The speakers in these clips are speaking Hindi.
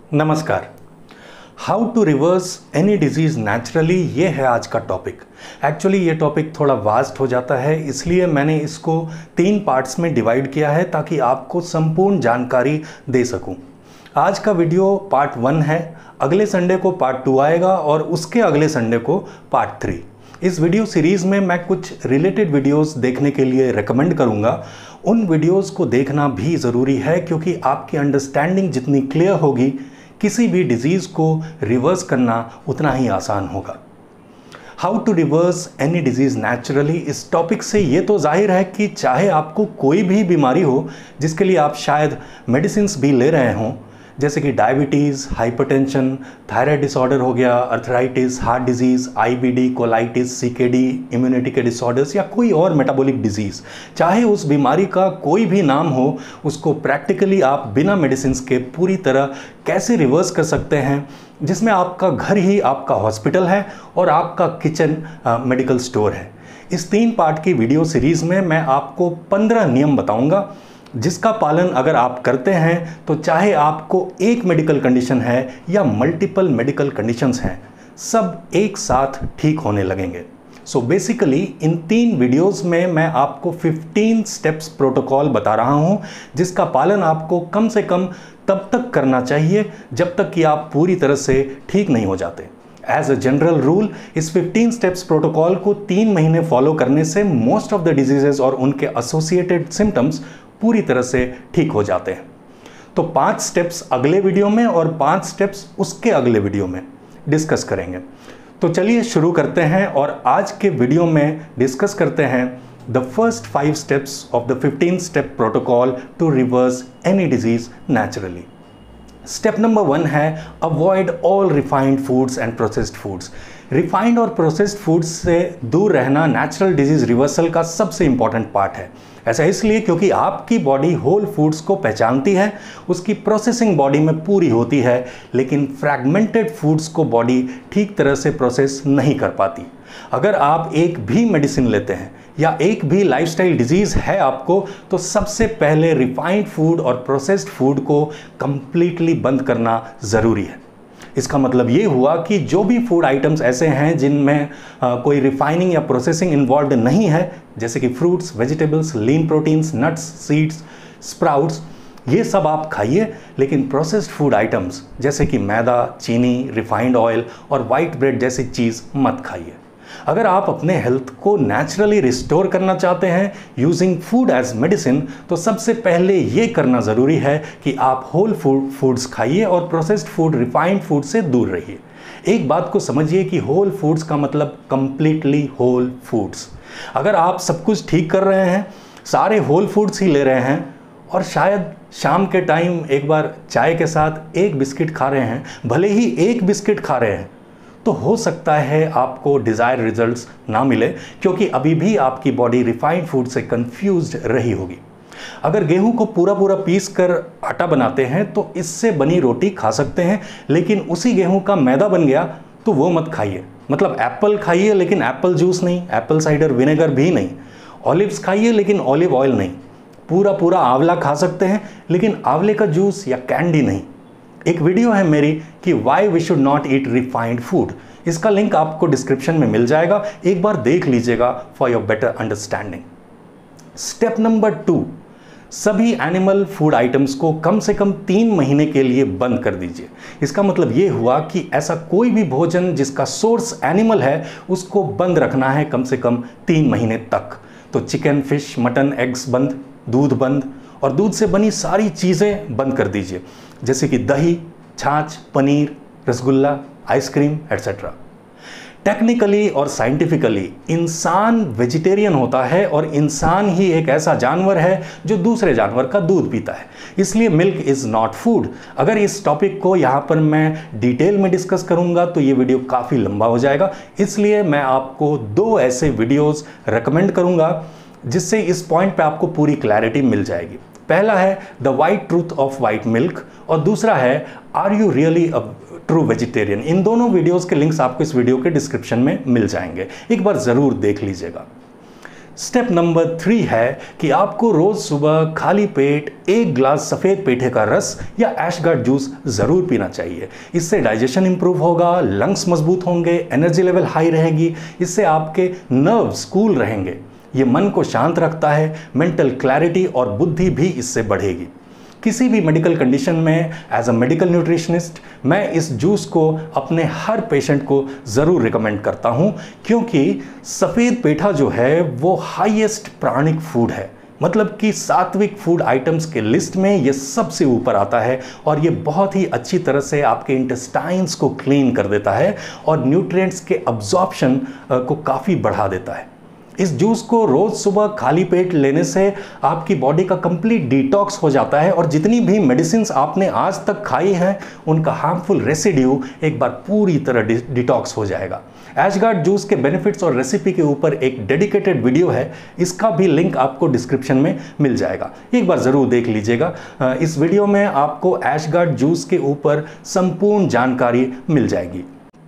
नमस्कार। How to reverse any diseases naturally, ये है आज का टॉपिक। एक्चुअली ये टॉपिक थोड़ा वास्ट हो जाता है, इसलिए मैंने इसको 3 पार्ट्स में डिवाइड किया है ताकि आपको संपूर्ण जानकारी दे सकूं। आज का वीडियो पार्ट 1 है, अगले संडे को पार्ट 2 आएगा और उसके अगले संडे को पार्ट 3। इस वीडियो सीरीज़ में मैं कुछ रिलेटेड वीडियोस देखने के लिए रेकमेंड करूंगा। उन वीडियोस को देखना भी ज़रूरी है क्योंकि आपकी अंडरस्टैंडिंग जितनी क्लियर होगी, किसी भी डिजीज़ को रिवर्स करना उतना ही आसान होगा। How to reverse any diseases naturally, इस टॉपिक से ये तो जाहिर है कि चाहे आपको कोई भी बीमारी हो जिसके लिए आप शायद मेडिसिन भी ले रहे हों, जैसे कि डायबिटीज़, हाइपरटेंशन, थायराइड डिसऑर्डर हो गया, arthritis, heart disease, IBD, colitis, CKD, immunity के डिसऑर्डर्स या कोई और मेटाबॉलिक डिजीज़, चाहे उस बीमारी का कोई भी नाम हो, उसको प्रैक्टिकली आप बिना मेडिसिन के पूरी तरह कैसे रिवर्स कर सकते हैं, जिसमें आपका घर ही आपका हॉस्पिटल है और आपका किचन मेडिकल स्टोर है। इस 3 पार्ट की वीडियो सीरीज़ में मैं आपको 15 नियम बताऊंगा जिसका पालन अगर आप करते हैं तो चाहे आपको एक मेडिकल कंडीशन है या मल्टीपल मेडिकल कंडीशंस हैं, सब एक साथ ठीक होने लगेंगे। सो बेसिकली इन 3 वीडियोस में मैं आपको 15 स्टेप्स प्रोटोकॉल बता रहा हूं जिसका पालन आपको कम से कम तब तक करना चाहिए जब तक कि आप पूरी तरह से ठीक नहीं हो जाते। एज अ जनरल रूल, इस 15 स्टेप्स प्रोटोकॉल को 3 महीने फॉलो करने से मोस्ट ऑफ द डिजीजेज और उनके एसोसिएटेड सिम्टम्स पूरी तरह से ठीक हो जाते हैं। तो 5 स्टेप्स अगले वीडियो में और 5 स्टेप्स उसके अगले वीडियो में डिस्कस करेंगे। तो चलिए शुरू करते हैं और आज के वीडियो में डिस्कस करते हैं the first 5 steps of the 15 step protocol to reverse any disease naturally. Step number 1 है avoid all refined foods and processed foods. Refined और प्रोसेस्ड फूड्स से दूर रहना नेचुरल डिजीज रिवर्सल का सबसे इंपॉर्टेंट पार्ट है। ऐसा इसलिए क्योंकि आपकी बॉडी होल फूड्स को पहचानती है, उसकी प्रोसेसिंग बॉडी में पूरी होती है, लेकिन फ्रैगमेंटेड फूड्स को बॉडी ठीक तरह से प्रोसेस नहीं कर पाती। अगर आप एक भी मेडिसिन लेते हैं या एक भी लाइफस्टाइल डिजीज है आपको, तो सबसे पहले रिफाइंड फूड और प्रोसेस्ड फूड को कंप्लीटली बंद करना ज़रूरी है। इसका मतलब ये हुआ कि जो भी फूड आइटम्स ऐसे हैं जिनमें कोई रिफाइनिंग या प्रोसेसिंग इन्वॉल्व नहीं है, जैसे कि fruits, vegetables, lean proteins, nuts, seeds, sprouts, ये सब आप खाइए, लेकिन प्रोसेस्ड फूड आइटम्स जैसे कि मैदा, चीनी, रिफाइंड ऑयल और वाइट ब्रेड जैसी चीज़ मत खाइए। अगर आप अपने हेल्थ को नेचुरली रिस्टोर करना चाहते हैं यूजिंग फूड एज मेडिसिन, तो सबसे पहले ये करना ज़रूरी है कि आप होल फूड्स खाइए और प्रोसेस्ड फूड, रिफाइंड फूड से दूर रहिए। एक बात को समझिए कि होल फूड्स का मतलब कंप्लीटली होल फूड्स। अगर आप सब कुछ ठीक कर रहे हैं, सारे होल फूड्स ही ले रहे हैं और शायद शाम के टाइम एक बार चाय के साथ एक बिस्किट खा रहे हैं, भले ही एक बिस्किट खा रहे हैं, तो हो सकता है आपको डिज़ायर रिजल्ट्स ना मिले क्योंकि अभी भी आपकी बॉडी रिफाइंड फूड से कंफ्यूज्ड रही होगी। अगर गेहूं को पूरा पूरा पीस कर आटा बनाते हैं तो इससे बनी रोटी खा सकते हैं, लेकिन उसी गेहूं का मैदा बन गया तो वो मत खाइए। मतलब एप्पल खाइए लेकिन एप्पल जूस नहीं, एप्पल साइडर विनेगर भी नहीं। ऑलिव्स खाइए लेकिन ऑलिव ऑयल नहीं। पूरा पूरा आंवला खा सकते हैं लेकिन आंवले का जूस या कैंडी नहीं। एक वीडियो है मेरी कि why we should not eat refined food, इसका लिंक आपको डिस्क्रिप्शन में मिल जाएगा, एक बार देख लीजिएगा for your better understanding. Step number 2, सभी एनिमल फूड आइटम्स को कम से कम 3 महीने के लिए बंद कर दीजिए। इसका मतलब ये हुआ कि ऐसा कोई भी भोजन जिसका सोर्स एनिमल है उसको बंद रखना है कम से कम 3 महीने तक। तो चिकन, फिश, मटन, एग्स बंद, दूध बंद और दूध से बनी सारी चीज़ें बंद कर दीजिए, जैसे कि दही, छाछ, paneer, rasgulla, ice cream etcetera. Technically और साइंटिफिकली इंसान वेजिटेरियन होता है और इंसान ही एक ऐसा जानवर है जो दूसरे जानवर का दूध पीता है, इसलिए मिल्क इज़ नॉट फूड। अगर इस टॉपिक को यहाँ पर मैं डिटेल में डिस्कस करूँगा तो ये वीडियो काफ़ी लंबा हो जाएगा, इसलिए मैं आपको 2 ऐसे वीडियोज़ रेकमेंड करूँगा जिससे इस पॉइंट पे आपको पूरी क्लैरिटी मिल जाएगी। पहला है the white truth of white milk और दूसरा है are you really a true vegetarian. इन दोनों वीडियोस के लिंक्स आपको इस वीडियो के डिस्क्रिप्शन में मिल जाएंगे, एक बार ज़रूर देख लीजिएगा। स्टेप नंबर 3 है कि आपको रोज सुबह खाली पेट 1 ग्लास सफ़ेद पेठे का रस या ऐशगार्ड जूस ज़रूर पीना चाहिए। इससे डाइजेशन इंप्रूव होगा, लंग्स मजबूत होंगे, एनर्जी लेवल हाई रहेगी। इससे आपके नर्व्स कूल रहेंगे। ये मन को शांत रखता है, मेंटल क्लैरिटी और बुद्धि भी इससे बढ़ेगी। किसी भी मेडिकल कंडीशन में एज अ मेडिकल न्यूट्रिशनिस्ट मैं इस जूस को अपने हर पेशेंट को ज़रूर रिकमेंड करता हूं, क्योंकि सफ़ेद पेठा जो है वो हाईएस्ट प्राणिक फूड है। मतलब कि सात्विक फूड आइटम्स के लिस्ट में ये सबसे ऊपर आता है और ये बहुत ही अच्छी तरह से आपके इंटेस्टाइन्स को क्लीन कर देता है और न्यूट्रिएंट्स के अब्जॉर्प्शन को काफ़ी बढ़ा देता है। इस जूस को रोज सुबह खाली पेट लेने से आपकी बॉडी का कंप्लीट डिटॉक्स हो जाता है और जितनी भी मेडिसिन्स आपने आज तक खाई हैं उनका हार्मफुल रेसिड्यू एक बार पूरी तरह डिटॉक्स हो जाएगा। ऐशगार्ड जूस के बेनिफिट्स और रेसिपी के ऊपर एक डेडिकेटेड वीडियो है, इसका भी लिंक आपको डिस्क्रिप्शन में मिल जाएगा, एक बार ज़रूर देख लीजिएगा। इस वीडियो में आपको ऐशगार्ड जूस के ऊपर संपूर्ण जानकारी मिल जाएगी।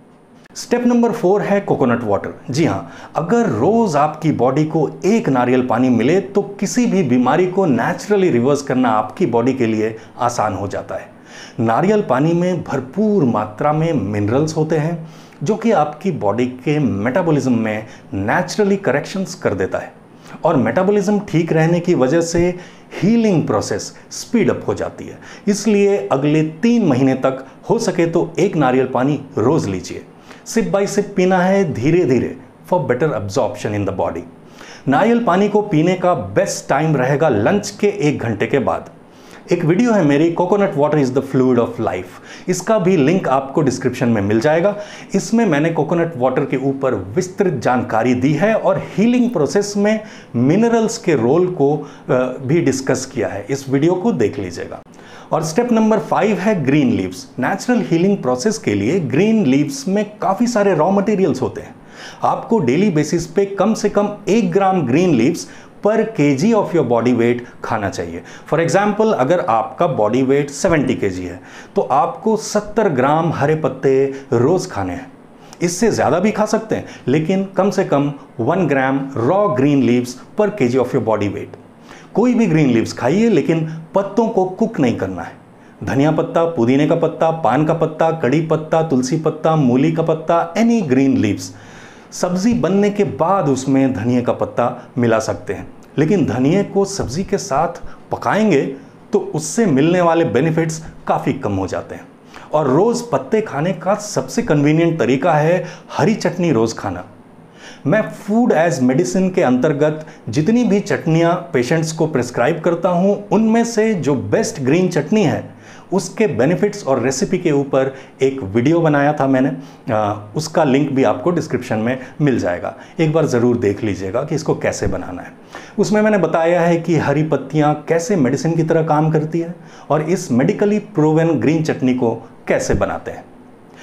स्टेप नंबर 4 है कोकोनट वाटर। जी हाँ, अगर रोज आपकी बॉडी को 1 नारियल पानी मिले तो किसी भी बीमारी को नेचुरली रिवर्स करना आपकी बॉडी के लिए आसान हो जाता है। नारियल पानी में भरपूर मात्रा में मिनरल्स होते हैं जो कि आपकी बॉडी के मेटाबॉलिज्म में नेचुरली करेक्शंस कर देता है और मेटाबॉलिज्म ठीक रहने की वजह से हीलिंग प्रोसेस स्पीड अप हो जाती है। इसलिए अगले 3 महीने तक हो सके तो 1 नारियल पानी रोज लीजिए। सिप बाय सिप पीना है, धीरे धीरे, for better absorption in the body. नारियल पानी को पीने का बेस्ट टाइम रहेगा लंच के 1 घंटे के बाद। एक वीडियो है मेरी, coconut water is the fluid of life, इसका भी लिंक आपको डिस्क्रिप्शन में मिल जाएगा। इसमें मैंने कोकोनट वाटर के ऊपर विस्तृत जानकारी दी है और हीलिंग प्रोसेस में मिनरल्स के रोल को भी डिस्कस किया है। इस वीडियो को देख लीजिएगा। और स्टेप नंबर 5 है green leaves. Natural healing process के लिए ग्रीन लीव्स में काफ़ी सारे रॉ मटेरियल्स होते हैं। आपको डेली बेसिस पे कम से कम 1 gram green leaves per KG of your body weight खाना चाहिए। फॉर एग्जाम्पल, अगर आपका बॉडी वेट 70 केजी है तो आपको 70 ग्राम हरे पत्ते रोज खाने हैं। इससे ज़्यादा भी खा सकते हैं, लेकिन कम से कम 1 gram raw green leaves per KG of your body weight. कोई भी ग्रीन लीव्स खाइए, लेकिन पत्तों को कुक नहीं करना है। धनिया पत्ता, पुदीने का पत्ता, पान का पत्ता, कड़ी पत्ता, तुलसी पत्ता, मूली का पत्ता, एनी ग्रीन लीव्स। सब्जी बनने के बाद उसमें धनिया का पत्ता मिला सकते हैं, लेकिन धनिया को सब्जी के साथ पकाएंगे तो उससे मिलने वाले बेनिफिट्स काफ़ी कम हो जाते हैं। और रोज़ पत्ते खाने का सबसे कन्वीनियंट तरीका है हरी चटनी रोज़ खाना। मैं फूड एज मेडिसिन के अंतर्गत जितनी भी चटनियाँ पेशेंट्स को प्रिस्क्राइब करता हूँ, उनमें से जो बेस्ट ग्रीन चटनी है उसके बेनिफिट्स और रेसिपी के ऊपर एक वीडियो बनाया था मैंने, उसका लिंक भी आपको डिस्क्रिप्शन में मिल जाएगा। एक बार ज़रूर देख लीजिएगा कि इसको कैसे बनाना है। उसमें मैंने बताया है कि हरी पत्तियाँ कैसे मेडिसिन की तरह काम करती है और इस मेडिकली प्रूवन ग्रीन चटनी को कैसे बनाते हैं।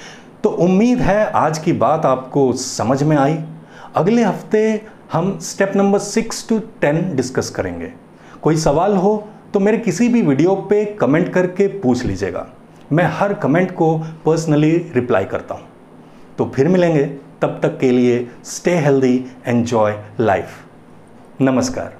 तो उम्मीद है आज की बात आपको समझ में आई। अगले हफ्ते हम स्टेप नंबर 6 to 10 डिस्कस करेंगे। कोई सवाल हो तो मेरे किसी भी वीडियो पे कमेंट करके पूछ लीजिएगा, मैं हर कमेंट को पर्सनली रिप्लाई करता हूँ। तो फिर मिलेंगे, तब तक के लिए स्टे हेल्दी, एंजॉय लाइफ। नमस्कार।